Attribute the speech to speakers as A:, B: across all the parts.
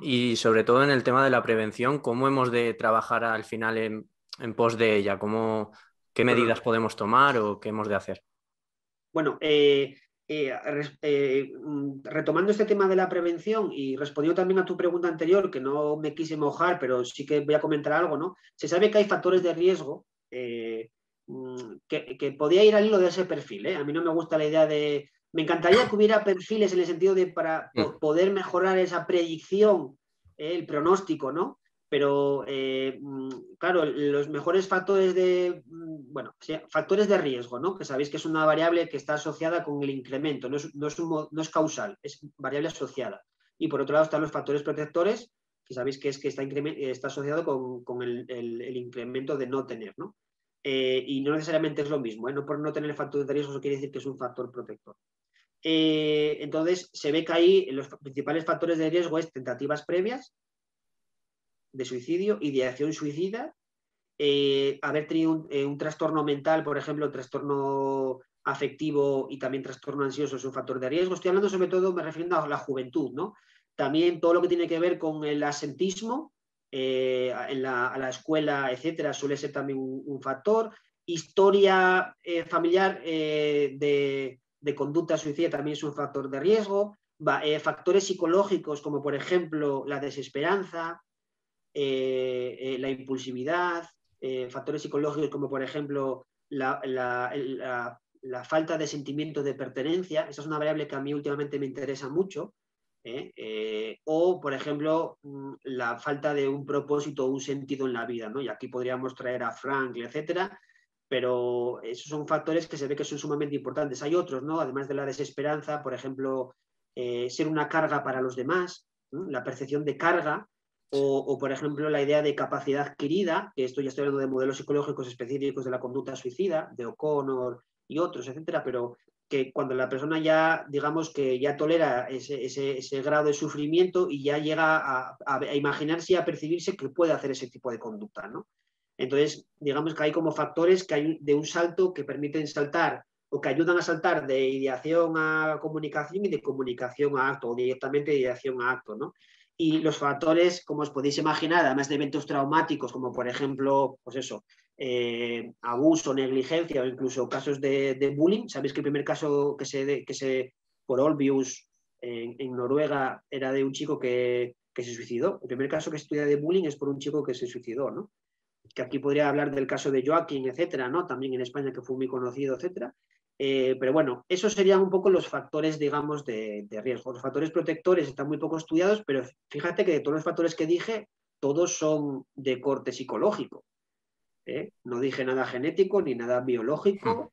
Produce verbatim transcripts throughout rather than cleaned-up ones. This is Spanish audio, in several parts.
A: Y sobre todo en el tema de la prevención, ¿cómo hemos de trabajar al final en, en pos de ella? ¿Cómo, qué medidas podemos tomar o qué hemos de hacer?
B: Bueno, eh, eh, eh, retomando este tema de la prevención y respondiendo también a tu pregunta anterior, que no me quise mojar, pero sí que voy a comentar algo, ¿no? Se sabe que hay factores de riesgo eh, que, que podía ir al hilo de ese perfil, ¿eh? A mí no me gusta la idea de... Me encantaría que hubiera perfiles en el sentido de para
A: Mm.
B: poder mejorar esa predicción, eh, el pronóstico, ¿no? Pero, eh, claro, los mejores factores de, bueno, factores de riesgo, ¿no? Que sabéis que es una variable que está asociada con el incremento, no es, no es, un, no es causal, es variable asociada. Y por otro lado están los factores protectores, que sabéis que es que está, está asociado con, con el, el, el incremento de no tener, ¿no? Eh, y no necesariamente es lo mismo, ¿eh? No por no tener factores de riesgo eso quiere decir que es un factor protector. Eh, entonces, se ve que ahí los principales factores de riesgo es tentativas previas de suicidio, ideación suicida, eh, haber tenido un, eh, un trastorno mental, por ejemplo, trastorno afectivo y también trastorno ansioso es un factor de riesgo. Estoy hablando sobre todo, me refiero a la juventud, ¿no? También todo lo que tiene que ver con el asentismo, eh, en la, a la escuela, etcétera, suele ser también un, un factor. Historia eh, familiar eh, de, de conducta suicida también es un factor de riesgo. Va, eh, factores psicológicos como, por ejemplo, la desesperanza, eh, eh, la impulsividad, eh, factores psicológicos como por ejemplo la, la, la, la, falta de sentimiento de pertenencia, esa es una variable que a mí últimamente me interesa mucho, ¿eh? Eh, o por ejemplo la falta de un propósito o un sentido en la vida, ¿no? Y aquí podríamos traer a Frankl, etcétera, pero esos son factores que se ve que son sumamente importantes. Hay otros, ¿no? Además de la desesperanza, por ejemplo, eh, ser una carga para los demás, ¿no? La percepción de carga. O, o, por ejemplo, la idea de capacidad adquirida, que esto ya estoy hablando de modelos psicológicos específicos de la conducta suicida, de O'Connor y otros, etcétera, pero que cuando la persona ya, digamos, que ya tolera ese, ese, ese grado de sufrimiento y ya llega a, a, a imaginarse y a percibirse que puede hacer ese tipo de conducta, ¿no? Entonces, digamos que hay como factores que hay de un salto que permiten saltar o que ayudan a saltar de ideación a comunicación y de comunicación a acto, o directamente de ideación a acto, ¿no? Y los factores, como os podéis imaginar, además de eventos traumáticos, como por ejemplo, pues eso, eh, abuso, negligencia o incluso casos de, de bullying. Sabéis que el primer caso que se, que se por Olbius en, en Noruega era de un chico que, que se suicidó. El primer caso que se estudia de bullying es por un chico que se suicidó, ¿no? Que aquí podría hablar del caso de Joaquín, etcétera, ¿no? También en España, que fue muy conocido, etcétera. Eh, pero bueno, esos serían un poco los factores, digamos, de, de riesgo. Los factores protectores están muy poco estudiados, pero fíjate que de todos los factores que dije, todos son de corte psicológico. ¿eh? No dije nada genético ni nada biológico.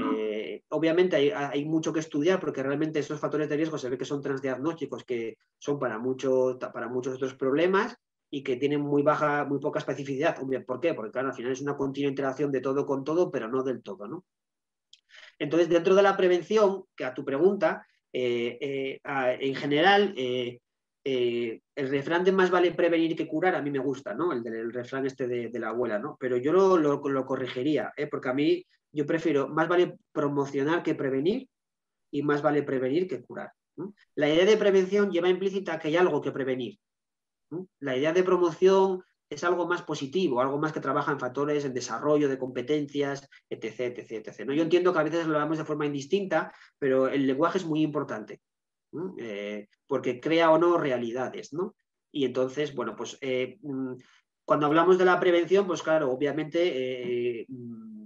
B: Eh, obviamente hay, hay, mucho que estudiar porque realmente esos factores de riesgo se ve que son transdiagnósticos, que son para, mucho, para muchos otros problemas y que tienen muy baja, muy poca especificidad. ¿Por qué? Porque claro, al final es una continua interacción de todo con todo, pero no del todo, ¿no? Entonces, dentro de la prevención, que a tu pregunta, eh, eh, a, en general, eh, eh, el refrán de más vale prevenir que curar, a mí me gusta, ¿no? El, el refrán este de, de la abuela, ¿no? Pero yo lo, lo, lo corregiría, ¿eh? Porque a mí yo prefiero más vale promocionar que prevenir y más vale prevenir que curar, ¿no? La idea de prevención lleva implícita que hay algo que prevenir, ¿no? La idea de promoción es algo más positivo, algo más que trabaja en factores, en desarrollo de competencias, etc, etc, etc, ¿no? Yo entiendo que a veces lo hablamos de forma indistinta, pero el lenguaje es muy importante, ¿no? Eh, porque crea o no realidades, ¿no? Y entonces, bueno, pues eh, cuando hablamos de la prevención, pues claro, obviamente, eh,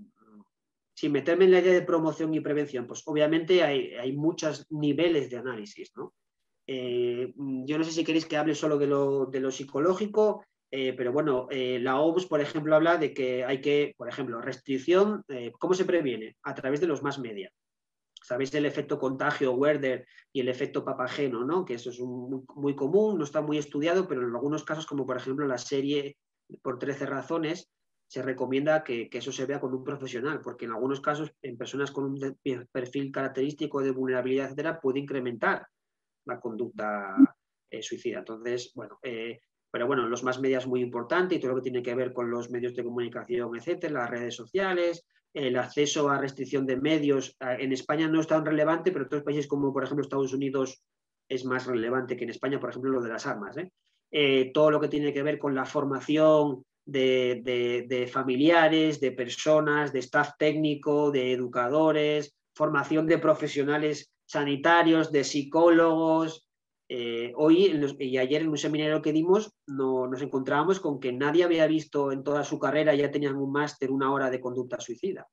B: sin meterme en la idea de promoción y prevención, pues obviamente hay, hay muchos niveles de análisis, ¿no? Eh, yo no sé si queréis que hable solo de lo, de lo psicológico, eh, pero bueno, eh, la O M S, por ejemplo, habla de que hay que, por ejemplo, restricción, eh, ¿cómo se previene? A través de los más media. ¿Sabéis el efecto contagio Werder y el efecto Papageno, ¿no? Que eso es un, muy, muy común, no está muy estudiado, pero en algunos casos, como por ejemplo la serie por trece razones, se recomienda que, que eso se vea con un profesional, porque en algunos casos, en personas con un perfil característico de vulnerabilidad, etcétera, puede incrementar la conducta eh, suicida. Entonces, bueno, eh, pero bueno, los más medios es muy importante y todo lo que tiene que ver con los medios de comunicación, etcétera, las redes sociales, el acceso a restricción de medios. En España no es tan relevante, pero en otros países como, por ejemplo, Estados Unidos es más relevante que en España, por ejemplo, lo de las armas, ¿eh? eh, todo lo que tiene que ver con la formación de, de, de familiares, de personas, de staff técnico, de educadores, formación de profesionales sanitarios, de psicólogos. Eh, hoy en los, y ayer en un seminario que dimos no, nos encontrábamos con que nadie había visto en toda su carrera, ya tenían un máster, una hora de conducta suicida.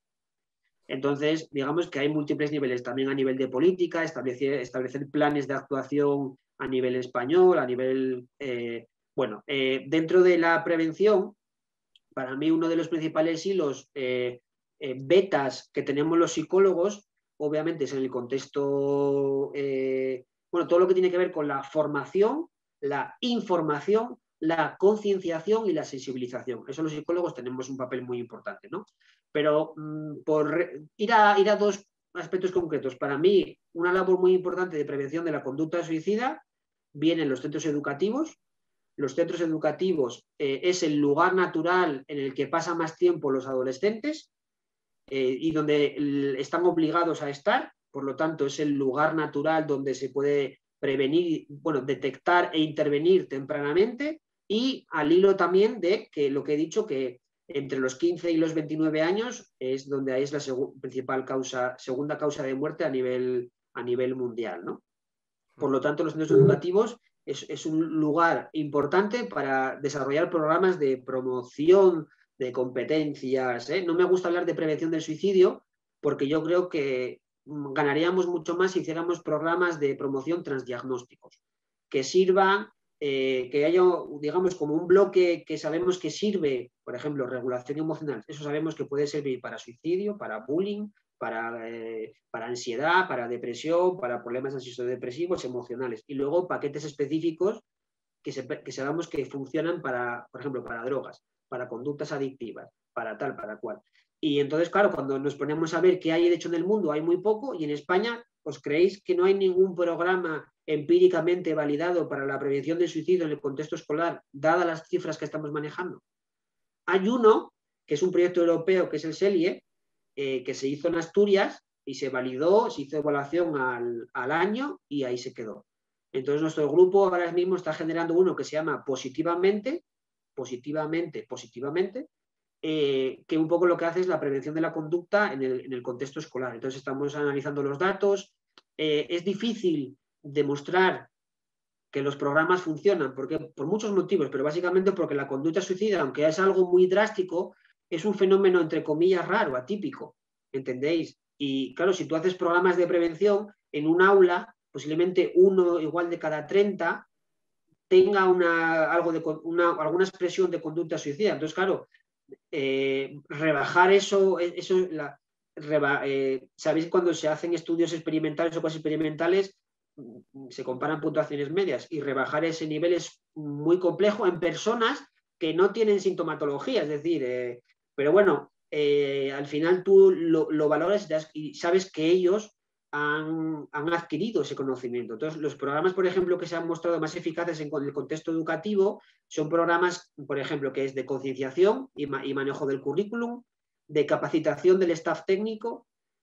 B: Entonces, digamos que hay múltiples niveles, también a nivel de política, establecer, establecer planes de actuación a nivel español, a nivel... Eh, bueno, eh, dentro de la prevención, para mí uno de los principales hilos eh, eh, betas que tenemos los psicólogos, obviamente es en el contexto, eh, bueno, todo lo que tiene que ver con la formación, la información, la concienciación y la sensibilización. Eso los psicólogos tenemos un papel muy importante, ¿no? Pero mmm, por ir a, ir a dos aspectos concretos, para mí una labor muy importante de prevención de la conducta suicida viene en los centros educativos. Los centros educativos eh, es el lugar natural en el que pasan más tiempo los adolescentes eh, y donde el, están obligados a estar, por lo tanto es el lugar natural donde se puede prevenir, bueno, detectar e intervenir tempranamente, y al hilo también de que lo que he dicho, que entre los quince y los veintinueve años es donde es la principal causa, segunda causa de muerte a nivel, a nivel mundial, ¿no? Por lo tanto, los centros educativos es, es un lugar importante para desarrollar programas de promoción de competencias, ¿eh? No me gusta hablar de prevención del suicidio porque yo creo que ganaríamos mucho más si hiciéramos programas de promoción transdiagnósticos que sirvan, eh, que haya, digamos, como un bloque que sabemos que sirve, por ejemplo, regulación emocional. Eso sabemos que puede servir para suicidio, para bullying, para, eh, para ansiedad, para depresión, para problemas ansioso-depresivos, emocionales. Y luego paquetes específicos que, se, que sabemos que funcionan para, por ejemplo, para drogas, para conductas adictivas, para tal, para cual. Y entonces, claro, cuando nos ponemos a ver qué hay de hecho en el mundo, hay muy poco, y en España, ¿os creéis que no hay ningún programa empíricamente validado para la prevención del suicidio en el contexto escolar, dadas las cifras que estamos manejando? Hay uno, que es un proyecto europeo, que es el SELIE, eh, que se hizo en Asturias y se validó, se hizo evaluación al, al año y ahí se quedó. Entonces nuestro grupo ahora mismo está generando uno que se llama Positivamente, Positivamente, Positivamente, eh, que un poco lo que hace es la prevención de la conducta en el, en el contexto escolar. Entonces estamos analizando los datos. Eh, es difícil demostrar que los programas funcionan porque, por muchos motivos, pero básicamente porque la conducta suicida, aunque es algo muy drástico, es un fenómeno, entre comillas, raro, atípico, ¿entendéis? Y claro, si tú haces programas de prevención en un aula, posiblemente uno igual de cada treinta tenga una, algo de, una, alguna expresión de conducta suicida. Entonces, claro, eh, rebajar eso, eso la, reba, eh, ¿sabéis cuando se hacen estudios experimentales o cosas experimentales? Se comparan puntuaciones medias, y rebajar ese nivel es muy complejo en personas que no tienen sintomatología, es decir, eh, pero bueno, eh, al final tú lo, lo valoras y sabes que ellos han, han adquirido ese conocimiento. Entonces, los programas, por ejemplo, que se han mostrado más eficaces en el contexto educativo son programas, por ejemplo, que es de concienciación y, ma y manejo del currículum, de capacitación del staff técnico,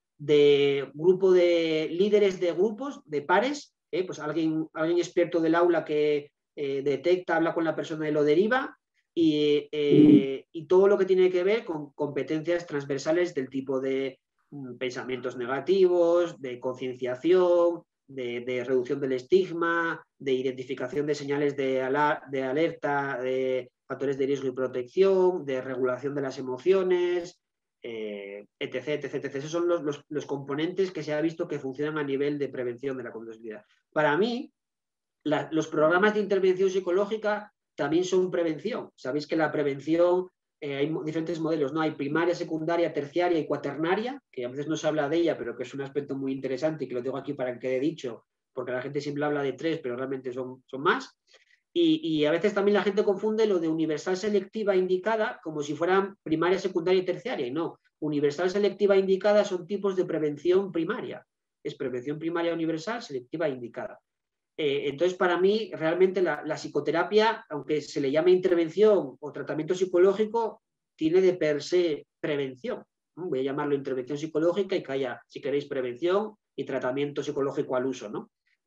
B: de grupo de líderes de grupos, de pares, ¿eh? Pues alguien, alguien experto del aula que eh, detecta, habla con la persona y lo deriva, y, eh, y todo lo que tiene que ver con competencias transversales del tipo de mm, pensamientos negativos, de concienciación, de, de reducción del estigma, de identificación de señales de, ala, de alerta, de factores de riesgo y protección, de regulación de las emociones, Eh, etc, etc, etc. Esos son los, los, los componentes que se ha visto que funcionan a nivel de prevención de la conducta suicida. Para mí, la, los programas de intervención psicológica también son prevención. Sabéis que la prevención, eh, hay diferentes modelos, ¿no? Hay primaria, secundaria, terciaria y cuaternaria, que a veces no se habla de ella, pero que es un aspecto muy interesante y que lo tengo aquí para que quede dicho, porque la gente siempre habla de tres, pero realmente son, son más. Y, y a veces también la gente confunde lo de universal selectiva indicada como si fueran primaria, secundaria y terciaria. Y no, universal selectiva indicada son tipos de prevención primaria. Es prevención primaria universal, selectiva indicada. Eh, entonces, para mí, realmente la, la psicoterapia, aunque se le llame intervención o tratamiento psicológico, tiene de per se prevención. ¿no? Voy a llamarlo intervención psicológica y que haya, si queréis, prevención y tratamiento psicológico al uso, ¿no?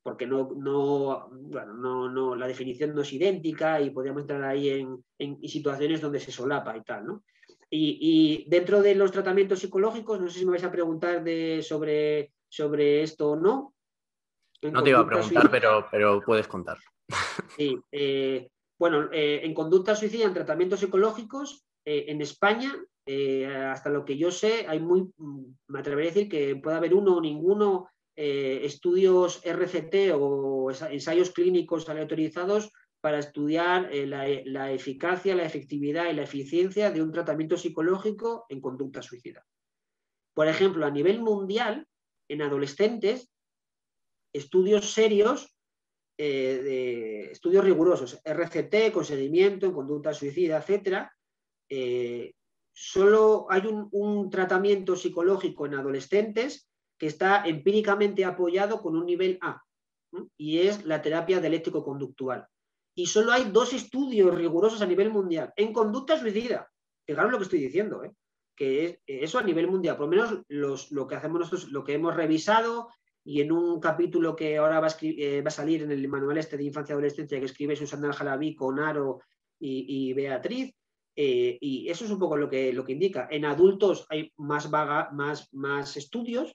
B: porque no, no, bueno, no, no, la definición no es idéntica y podríamos entrar ahí en, en situaciones donde se solapa y tal, ¿no? Y, y dentro de los tratamientos psicológicos, no sé si me vais a preguntar de, sobre, sobre esto o no. En
A: No te iba a
B: conducta
A: preguntar,
B: suicida,
A: pero, pero puedes contar.
B: sí, eh, bueno, eh, en conducta suicida, en tratamientos psicológicos, eh, en España, eh, hasta lo que yo sé, hay muy, me atrevería a decir que puede haber uno o ninguno eh, estudios R C T o ensayos clínicos aleatorizados para estudiar eh, la, la eficacia, la efectividad y la eficiencia de un tratamiento psicológico en conducta suicida. Por ejemplo, a nivel mundial, en adolescentes, estudios serios, eh, de estudios rigurosos, R C T, con seguimiento en conducta suicida, etcétera, eh, solo hay un, un tratamiento psicológico en adolescentes que está empíricamente apoyado con un nivel A, ¿no? Y es la terapia dialéctico-conductual. Y solo hay dos estudios rigurosos a nivel mundial en conducta suicida. Fijaros lo que estoy diciendo, ¿eh? Que es eso a nivel mundial. Por lo menos los, lo que hacemos nosotros, lo que hemos revisado, y en un capítulo que ahora va a, eh, va a salir en el manual este de infancia y adolescencia que escribe Susana Al-Jalabi con Aro y, y Beatriz, eh, y eso es un poco lo que, lo que indica. En adultos hay más, vaga, más, más estudios,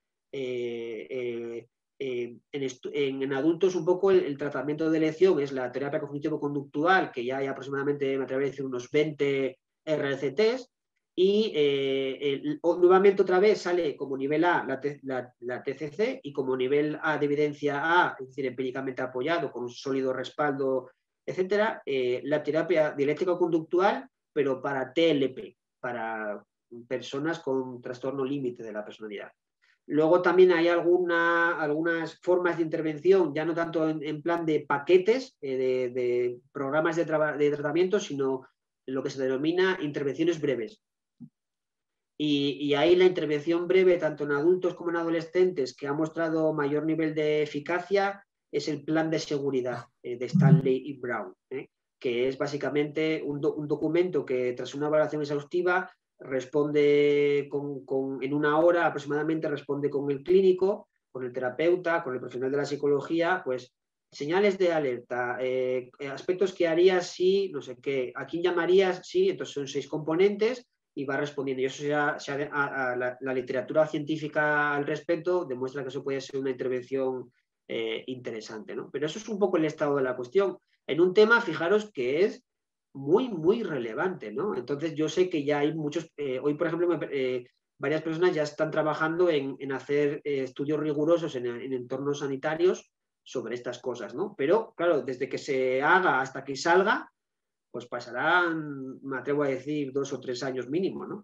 B: eh, eh, eh, en, en, en adultos un poco el, el tratamiento de elección es la terapia cognitivo-conductual, que ya hay aproximadamente, me atrevería a decir, unos veinte R C Ts, y eh, el, nuevamente otra vez sale como nivel A la, la, la T C C y como nivel A de evidencia A, es decir, empíricamente apoyado, con un sólido respaldo, etcétera, eh, la terapia dialéctico-conductual, pero para T L P, para personas con trastorno límite de la personalidad. Luego también hay alguna, algunas formas de intervención, ya no tanto en, en plan de paquetes, eh, de, de programas de, de tratamiento, sino lo que se denomina intervenciones breves. Y, y ahí la intervención breve, tanto en adultos como en adolescentes, que ha mostrado mayor nivel de eficacia, es el plan de seguridad eh, de Stanley y Brown, ¿eh? Que es básicamente un, do, un documento que tras una evaluación exhaustiva responde con, con, en una hora aproximadamente, responde con el clínico, con el terapeuta, con el profesional de la psicología, pues señales de alerta, eh, aspectos que harías si, no sé qué, a quién llamarías, sí, entonces son seis componentes y va respondiendo. Y eso ya, ya a, a la, la literatura científica al respecto demuestra que eso puede ser una intervención eh, interesante, ¿no? Pero eso es un poco el estado de la cuestión. En un tema, fijaros que es muy, muy relevante, ¿no? Entonces yo sé que ya hay muchos, eh, hoy por ejemplo, me, eh, varias personas ya están trabajando en, en hacer eh, estudios rigurosos en, en entornos sanitarios sobre estas cosas, ¿no? Pero claro, desde que se haga hasta que salga, pues pasarán, me atrevo a decir, dos o tres años mínimo, ¿no?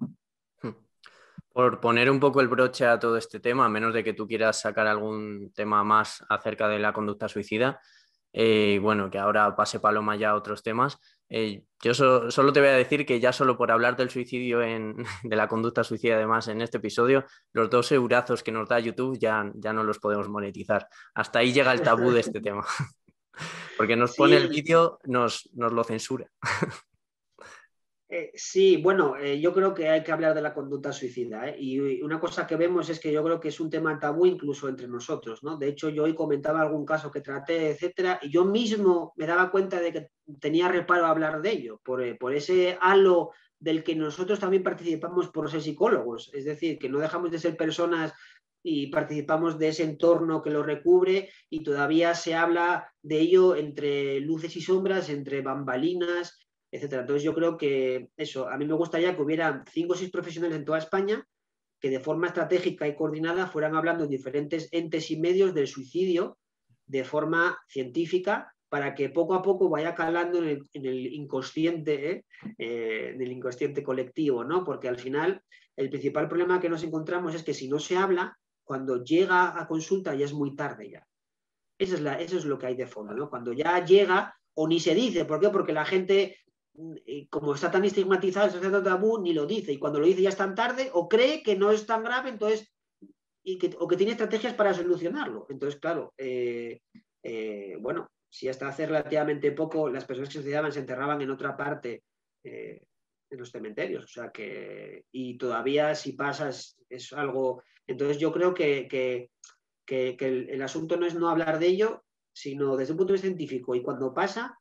A: Por poner un poco el broche a todo este tema, a menos de que tú quieras sacar algún tema más acerca de la conducta suicida, eh, bueno, que ahora pase Paloma ya a otros temas, eh, yo so, solo te voy a decir que ya solo por hablar del suicidio, en, de la conducta suicida además en este episodio, los dos eurazos que nos da YouTube ya, ya no los podemos monetizar. Hasta ahí llega el tabú de este tema. Porque nos
B: Sí,
A: pone el vídeo, nos, nos lo censura.
B: Eh, sí, bueno, eh, yo creo que hay que hablar de la conducta suicida, ¿eh? Y una cosa que vemos es que yo creo que es un tema tabú incluso entre nosotros, ¿no? De hecho, yo hoy comentaba algún caso que traté, etcétera, y yo mismo me daba cuenta de que tenía reparo a hablar de ello, por, eh, por ese halo del que nosotros también participamos por ser psicólogos, es decir, que no dejamos de ser personas y participamos de ese entorno que lo recubre y todavía se habla de ello entre luces y sombras, entre bambalinas, etcétera. Entonces yo creo que eso, a mí me gustaría que hubiera cinco o seis profesionales en toda España que de forma estratégica y coordinada fueran hablando en diferentes entes y medios del suicidio de forma científica para que poco a poco vaya calando en el, en el inconsciente, ¿eh? Eh, en el inconsciente colectivo, ¿no? Porque al final el principal problema que nos encontramos es que si no se habla, cuando llega a consulta ya es muy tarde ya. Eso es, la, eso es lo que hay de fondo, ¿no? Cuando ya llega o ni se dice, ¿por qué? Porque la gente, como está tan estigmatizado, está tan tabú, ni lo dice, y cuando lo dice ya es tan tarde, o cree que no es tan grave, entonces, y que, o que tiene estrategias para solucionarlo. Entonces, claro, eh, eh, bueno, si hasta hace relativamente poco las personas que se suicidaban se enterraban en otra parte, eh, en los cementerios, o sea que, y todavía si pasa es, es algo, entonces yo creo que, que que, que el, el asunto no es no hablar de ello, sino desde un punto de vista científico, y cuando pasa,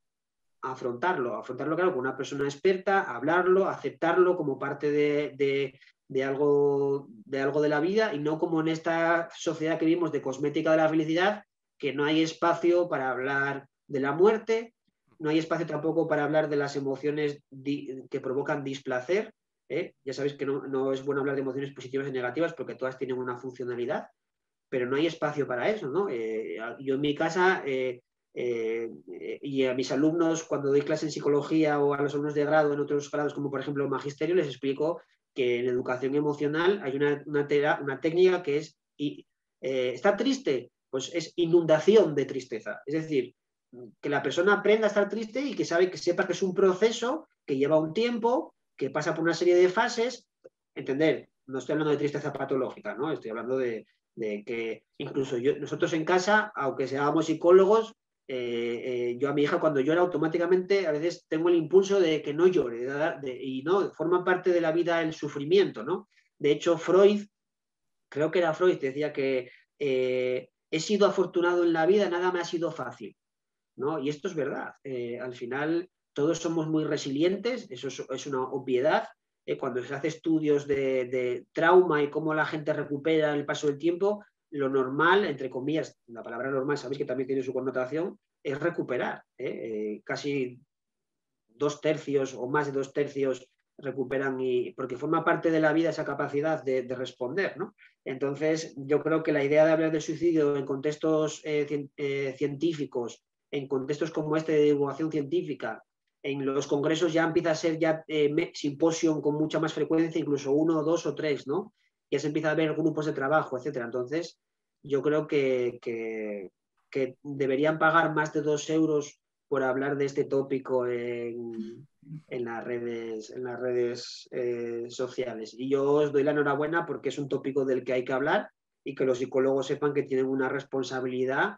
B: afrontarlo, afrontarlo claro, con una persona experta, hablarlo, aceptarlo como parte de, de, de, algo, de algo de la vida, y no como en esta sociedad que vivimos de cosmética de la felicidad, que no hay espacio para hablar de la muerte, no hay espacio tampoco para hablar de las emociones que provocan displacer. ¿eh? Ya sabéis que no, no es bueno hablar de emociones positivas y negativas porque todas tienen una funcionalidad, pero no hay espacio para eso, ¿no? Eh, yo en mi casa eh, eh, y a mis alumnos, cuando doy clase en psicología o a los alumnos de grado en otros grados, como por ejemplo magisterio, les explico que en educación emocional hay una, una, tera, una técnica que es, y, eh, ¿está triste? Pues es inundación de tristeza. Es decir, que la persona aprenda a estar triste y que, sabe, que sepa que es un proceso que lleva un tiempo, que pasa por una serie de fases. Entender, no estoy hablando de tristeza patológica, ¿no? Estoy hablando de, de que incluso yo, nosotros en casa, aunque seamos psicólogos, eh, eh, yo a mi hija cuando llora automáticamente a veces tengo el impulso de que no llore de, de, y no, forma parte de la vida el sufrimiento, ¿no? De hecho, Freud, creo que era Freud, decía que eh, he sido afortunado en la vida, nada me ha sido fácil, ¿no? Y esto es verdad. Eh, al final todos somos muy resilientes, eso es, es una obviedad. Eh, cuando se hace estudios de, de trauma y cómo la gente recupera el paso del tiempo, lo normal, entre comillas, la palabra normal, sabéis que también tiene su connotación, es recuperar. ¿eh? Eh, casi dos tercios o más de dos tercios recuperan, y, porque forma parte de la vida esa capacidad de, de responder, ¿no? Entonces, yo creo que la idea de hablar de suicidio en contextos eh, cien, eh, científicos, en contextos como este de divulgación científica, en los congresos ya empieza a ser ya eh, simposium con mucha más frecuencia, incluso uno, dos o tres, ¿no? Ya se empieza a ver grupos de trabajo, etcétera. Entonces, yo creo que, que, que deberían pagar más de dos euros por hablar de este tópico en, en las redes, en las redes eh, sociales. Y yo os doy la enhorabuena porque es un tópico del que hay que hablar y que los psicólogos sepan que tienen una responsabilidad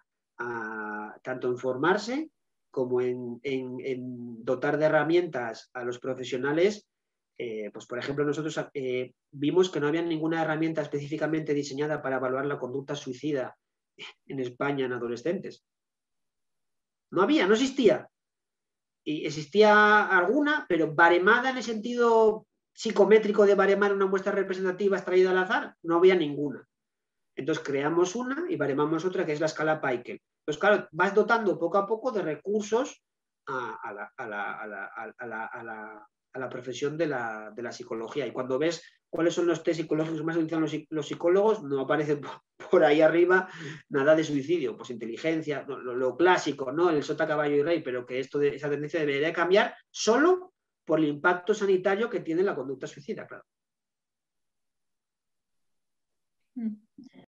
B: a, tanto en formarse como en, en, en dotar de herramientas a los profesionales. Eh, pues por ejemplo, nosotros eh, vimos que no había ninguna herramienta específicamente diseñada para evaluar la conducta suicida en España en adolescentes. No había, no existía. Y existía alguna, pero baremada en el sentido psicométrico de baremar una muestra representativa extraída al azar, no había ninguna. Entonces creamos una y baremamos otra, que es la escala Peikel. Pues claro, vas dotando poco a poco de recursos a, a, la, a, la, a, la, a, la, a, la, a la profesión de la, de la psicología. Y cuando ves cuáles son los test psicológicos más utilizados los, los psicólogos, no aparece por, por ahí arriba nada de suicidio. Pues inteligencia, lo, lo, lo clásico, ¿no? El sota, caballo y rey, pero que esto de, esa tendencia debería cambiar solo por el impacto sanitario que tiene la conducta suicida, claro.
C: Mm.